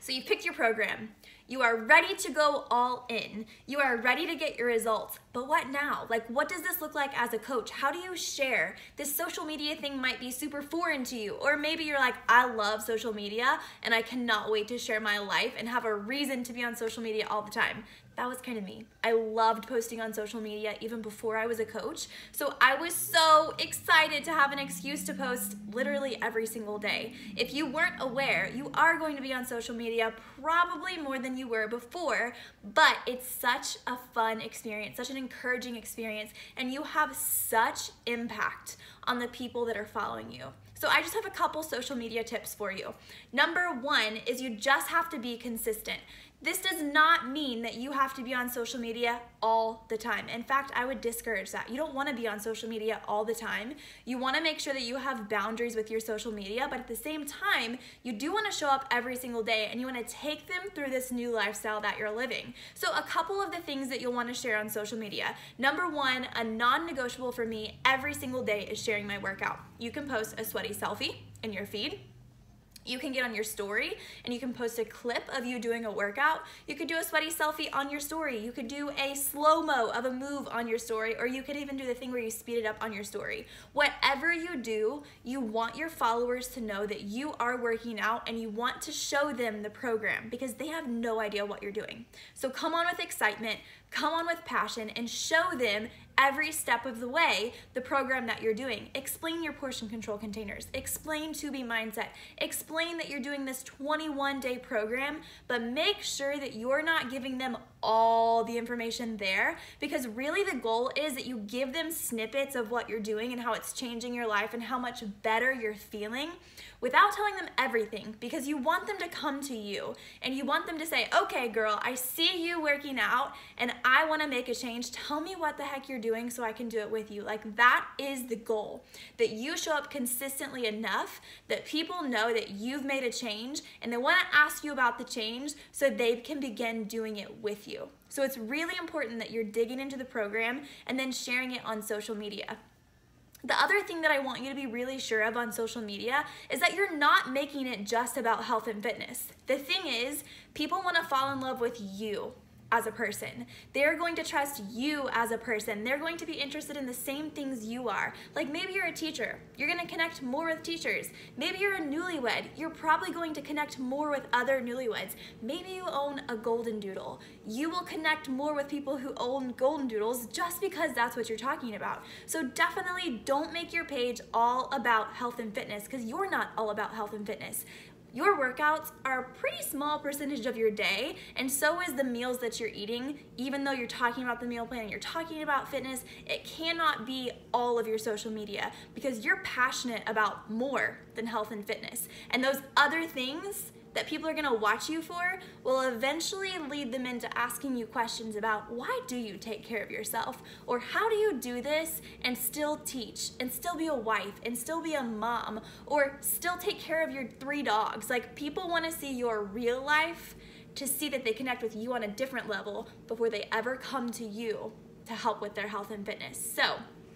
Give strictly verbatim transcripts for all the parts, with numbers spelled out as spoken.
So you've picked your program. You are ready to go all in. You are ready to get your results. But what now? Like, what does this look like as a coach? How do you share? This social media thing might be super foreign to you. Or maybe you're like, I love social media and I cannot wait to share my life and have a reason to be on social media all the time. That was kind of me. I loved posting on social media even before I was a coach. So I was so excited to have an excuse to post literally every single day. If you weren't aware, you are going to be on social media probably more than you were before, but it's such a fun experience, such an encouraging experience, and you have such impact on the people that are following you. So I just have a couple social media tips for you. Number one is you just have to be consistent. This does not mean that you have to be on social media all the time. In fact, I would discourage that. You don't want to be on social media all the time. You want to make sure that you have boundaries with your social media, but at the same time, you do want to show up every single day and you want to take them through this new lifestyle that you're living. So a couple of the things that you'll want to share on social media. Number one, a non-negotiable for me every single day is sharing my workout. You can post a sweaty selfie in your feed. You can get on your story and you can post a clip of you doing a workout. You could do a sweaty selfie on your story. You could do a slow-mo of a move on your story, or you could even do the thing where you speed it up on your story. Whatever you do, you want your followers to know that you are working out and you want to show them the program because they have no idea what you're doing. So come on with excitement, come on with passion, and show them every step of the way the program that you're doing. Explain your portion control containers. Explain to be mindset. Explain that you're doing this twenty-one day program, but make sure that you're not giving them all the information there, because really the goal is that you give them snippets of what you're doing and how it's changing your life and how much better you're feeling without telling them everything, because you want them to come to you and you want them to say, okay girl, I see you working out and I want to make a change. Tell me what the heck you're doing so I can do it with you. Like, that is the goal, that you show up consistently enough that people know that you've made a change and they want to ask you about the change so they can begin doing it with you. So it's really important that you're digging into the program and then sharing it on social media. The other thing that I want you to be really sure of on social media is that you're not making it just about health and fitness. The thing is, people want to fall in love with you as a person. They're going to trust you as a person. They're going to be interested in the same things you are. Like, maybe you're a teacher. You're going to connect more with teachers. Maybe you're a newlywed. You're probably going to connect more with other newlyweds. Maybe you own a golden doodle. You will connect more with people who own golden doodles just because that's what you're talking about. So definitely don't make your page all about health and fitness, because you're not all about health and fitness. Your workouts are a pretty small percentage of your day, and so is the meals that you're eating. Even though you're talking about the meal plan and you're talking about fitness, it cannot be all of your social media, because you're passionate about more than health and fitness. And those other things that people are gonna watch you for will eventually lead them into asking you questions about, why do you take care of yourself? Or how do you do this and still teach and still be a wife and still be a mom or still take care of your three dogs? Like, people wanna see your real life to see that they connect with you on a different level before they ever come to you to help with their health and fitness. So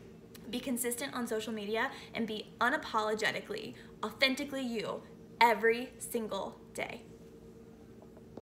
be consistent on social media and be unapologetically, authentically you every single day.